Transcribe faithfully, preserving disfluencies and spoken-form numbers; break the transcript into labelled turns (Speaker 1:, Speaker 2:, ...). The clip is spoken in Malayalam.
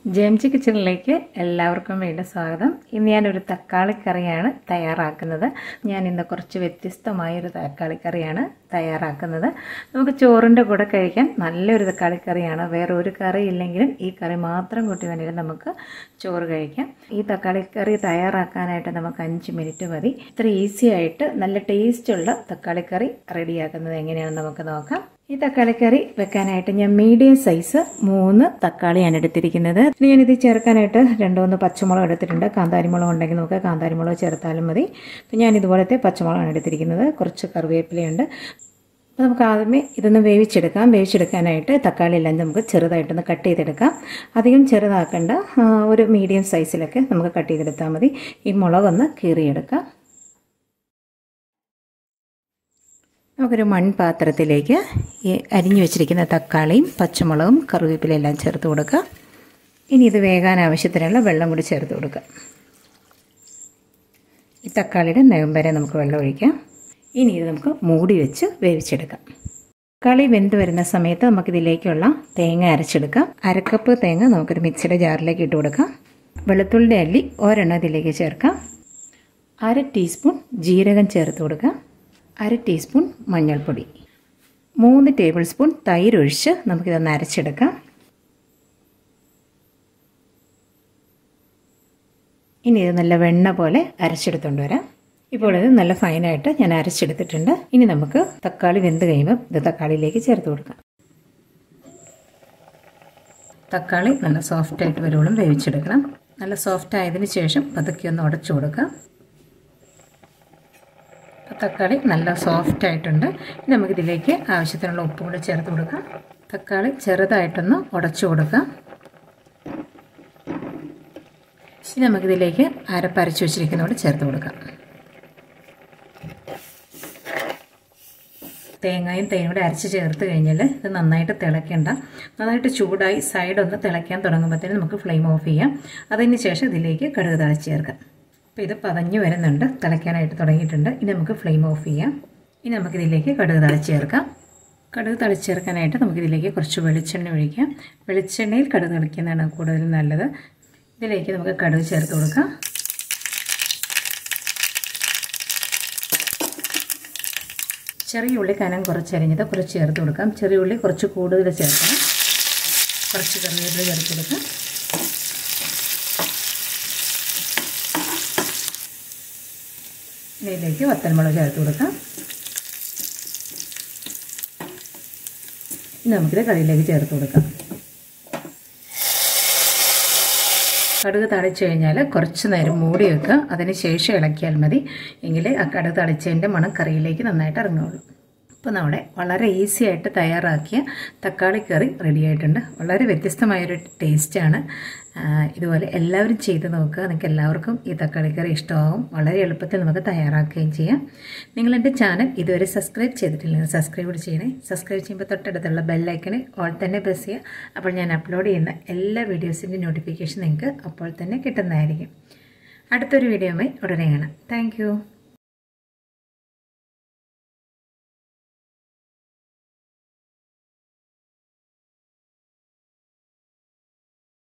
Speaker 1: ജെയിംസ് കിച്ചണിലേക്ക് എല്ലാവർക്കും വീണ്ടും സ്വാഗതം. ഇന്ന് ഞാനൊരു തക്കാളിക്കറിയാണ് തയ്യാറാക്കുന്നത്. ഞാൻ ഇന്ന് കുറച്ച് വ്യത്യസ്തമായൊരു തക്കാളിക്കറിയാണ് തയ്യാറാക്കുന്നത്. നമുക്ക് ചോറിൻ്റെ കൂടെ കഴിക്കാൻ നല്ലൊരു തക്കാളിക്കറിയാണ്. വേറെ ഒരു കറി ഇല്ലെങ്കിലും ഈ കറി മാത്രം കൂട്ടി വേണമെങ്കിൽ നമുക്ക് ചോറ് കഴിക്കാം. ഈ തക്കാളിക്കറി തയ്യാറാക്കാനായിട്ട് നമുക്ക് അഞ്ച് മിനിറ്റ് മതി. ഇത്ര ഈസി ആയിട്ട് നല്ല ടേസ്റ്റുള്ള തക്കാളിക്കറി റെഡിയാക്കുന്നത് എങ്ങനെയാണെന്ന് നമുക്ക് നോക്കാം. ഈ തക്കാളിക്കറി വെക്കാനായിട്ട് ഞാൻ മീഡിയം സൈസ് മൂന്ന് തക്കാളിയാണ് എടുത്തിരിക്കുന്നത്. ഞാനിത് ചേർക്കാനായിട്ട് രണ്ടോന്ന് പച്ചമുളക് എടുത്തിട്ടുണ്ട്. കാന്താരിമുളക് ഉണ്ടെങ്കിൽ നമുക്ക് കാന്താരിമുളക് ചേർത്താലും മതി. അപ്പം ഞാൻ ഇതുപോലത്തെ പച്ചമുളകാണ് എടുത്തിരിക്കുന്നത്. കുറച്ച് കറിവേപ്പിലയുണ്ട്. അപ്പോൾ നമുക്ക് ആദ്യമേ ഇതൊന്ന് വേവിച്ചെടുക്കാം. വേവിച്ചെടുക്കാനായിട്ട് തക്കാളി എല്ലാം നമുക്ക് ചെറുതായിട്ടൊന്ന് കട്ട് ചെയ്തെടുക്കാം. അധികം ചെറുതാക്കേണ്ട, ഒരു മീഡിയം സൈസിലൊക്കെ നമുക്ക് കട്ട് ചെയ്തെടുത്താൽ മതി. ഈ മുളകൊന്ന് കീറിയെടുക്കാം. നമുക്കൊരു മൺപാത്രത്തിലേക്ക് ഈ അരിഞ്ഞു വെച്ചിരിക്കുന്ന തക്കാളിയും പച്ചമുളകും കറിവേപ്പിലയും എല്ലാം ചേർത്ത് കൊടുക്കുക. ഇനി ഇത് വേകാൻ ആവശ്യത്തിനുള്ള വെള്ളം കൂടി ചേർത്ത് കൊടുക്കുക. ഈ തക്കാളിയുടെ നഖം വരെ നമുക്ക് വെള്ളം ഒഴിക്കാം. ഇനി ഇത് നമുക്ക് മൂടി വെച്ച് വേവിച്ചെടുക്കാം. തക്കാളി വെന്ത് വരുന്ന സമയത്ത് നമുക്കിതിലേക്കുള്ള തേങ്ങ അരച്ചെടുക്കാം. അരക്കപ്പ് തേങ്ങ നമുക്കൊരു മിക്സിയുടെ ജാറിലേക്ക് ഇട്ട് കൊടുക്കാം. വെളുത്തുള്ളിയുടെ അല്ലി ഒരെണ്ണം ഇതിലേക്ക് ചേർക്കാം. അര ടീസ്പൂൺ ജീരകം ചേർത്ത് കൊടുക്കാം. അര ടീസ്പൂൺ മഞ്ഞൾപ്പൊടി, മൂന്ന് ടേബിൾ സ്പൂൺ തൈര് ഒഴിച്ച് നമുക്കിതൊന്ന് അരച്ചെടുക്കാം. ഇനി ഇത് നല്ല വെണ്ണ പോലെ അരച്ചെടുത്തുകൊണ്ട് വരാം. ഇപ്പോൾ ഇത് നല്ല ഫൈനായിട്ട് ഞാൻ അരച്ചെടുത്തിട്ടുണ്ട്. ഇനി നമുക്ക് തക്കാളി വെന്ത് കഴിയുമ്പോൾ ഇത് തക്കാളിയിലേക്ക് ചേർത്ത് കൊടുക്കാം. തക്കാളി നല്ല സോഫ്റ്റായിട്ട് വരുവോളം വേവിച്ചെടുക്കണം. നല്ല സോഫ്റ്റ് ആയതിനു ശേഷം പതുക്കെ ഒന്ന് ഉടച്ചു കൊടുക്കാം. തക്കാളി നല്ല സോഫ്റ്റ് ആയിട്ടുണ്ട്. ഇനി നമുക്കിതിലേക്ക് ആവശ്യത്തിനുള്ള ഉപ്പ് കൂടെ ചേർത്ത് കൊടുക്കാം. തക്കാളി ചെറുതായിട്ടൊന്ന് ഉടച്ചു കൊടുക്കാം. ഇനി നമുക്കിതിലേക്ക് അരപ്പരച്ച് വെച്ചിരിക്കുന്നതോടെ ചേർത്ത് കൊടുക്കാം. തേങ്ങയും തേങ്ങയും കൂടെ അരച്ച് ചേർത്ത് കഴിഞ്ഞാൽ ഇത് നന്നായിട്ട് തിളയ്ക്കേണ്ട. നന്നായിട്ട് ചൂടായി സൈഡൊന്ന് തിളയ്ക്കാൻ തുടങ്ങുമ്പോഴത്തേനും നമുക്ക് ഫ്ലെയിം ഓഫ് ചെയ്യാം. അതിന് ശേഷം ഇതിലേക്ക് കടുക് താളിച്ച് ചേർക്കാം. അപ്പോൾ ഇത് പതഞ്ഞു വരുന്നുണ്ട്, തിളയ്ക്കാനായിട്ട് തുടങ്ങിയിട്ടുണ്ട്. ഇനി നമുക്ക് ഫ്ലെയിം ഓഫ് ചെയ്യാം. ഇനി നമുക്കിതിലേക്ക് കടുക് താളിച്ച് ചേർക്കാം. കടുക് താളിച്ച് ചേർക്കാനായിട്ട് നമുക്കിതിലേക്ക് കുറച്ച് വെളിച്ചെണ്ണ ഒഴിക്കാം. വെളിച്ചെണ്ണയിൽ കടുക് തളിക്കുന്നതാണ് കൂടുതൽ നല്ലത്. ഇതിലേക്ക് നമുക്ക് കടുക് ചേർത്ത് കൊടുക്കാം. ചെറിയ ഉള്ളി കനം കുറച്ചരിഞ്ഞത് കുറച്ച് ചേർത്ത് കൊടുക്കാം. ചെറിയ ഉള്ളി കുറച്ച് കൂടുതൽ ചേർക്കണം. കുറച്ച് കറിവേപ്പില ചേർത്ത് കൊടുക്കാം. ഇതിലേക്ക് വത്തൽമുളക് ചേർത്ത് കൊടുക്കാം. ഇനി നമുക്കിത് കറിയിലേക്ക് ചേർത്ത് കൊടുക്കാം. കടുക് തളിച്ച് കഴിഞ്ഞാൽ കുറച്ച് നേരം മൂടി വെക്കുക. അതിന് ശേഷം ഇളക്കിയാൽ മതി. എങ്കിൽ ആ കടുക് തളിച്ചതിൻ്റെ മണം കറിയിലേക്ക് നന്നായിട്ട് ഇറങ്ങുള്ളൂ. അപ്പോൾ നമ്മുടെ വളരെ ഈസി ആയിട്ട് തയ്യാറാക്കിയ തക്കാളി കറി റെഡി ആയിട്ടുണ്ട്. വളരെ വ്യത്യസ്തമായൊരു ടേസ്റ്റാണ്. ഇതുപോലെ എല്ലാവരും ചെയ്ത് നോക്കുക. നിങ്ങൾക്ക് എല്ലാവർക്കും ഈ തക്കാളി കറി ഇഷ്ടമാകും. വളരെ എളുപ്പത്തിൽ നമുക്ക് തയ്യാറാക്കുകയും ചെയ്യാം. നിങ്ങളെൻ്റെ ചാനൽ ഇതുവരെ സബ്സ്ക്രൈബ് ചെയ്തിട്ടില്ലെങ്കിൽ സബ്സ്ക്രൈബ് കൂടി ചെയ്യണേ. സബ്സ്ക്രൈബ് ചെയ്യുമ്പോൾ തൊട്ടടുത്തുള്ള ബെല്ലൈക്കണെ ഓൾ തന്നെ പ്രസ് ചെയ്യുക. അപ്പോൾ ഞാൻ അപ്ലോഡ് ചെയ്യുന്ന എല്ലാ വീഡിയോസിൻ്റെ നോട്ടിഫിക്കേഷൻ നിങ്ങൾക്ക് അപ്പോൾ തന്നെ കിട്ടുന്നതായിരിക്കും. അടുത്തൊരു വീഡിയോയുമായി ഉടനെ കാണാം. താങ്ക്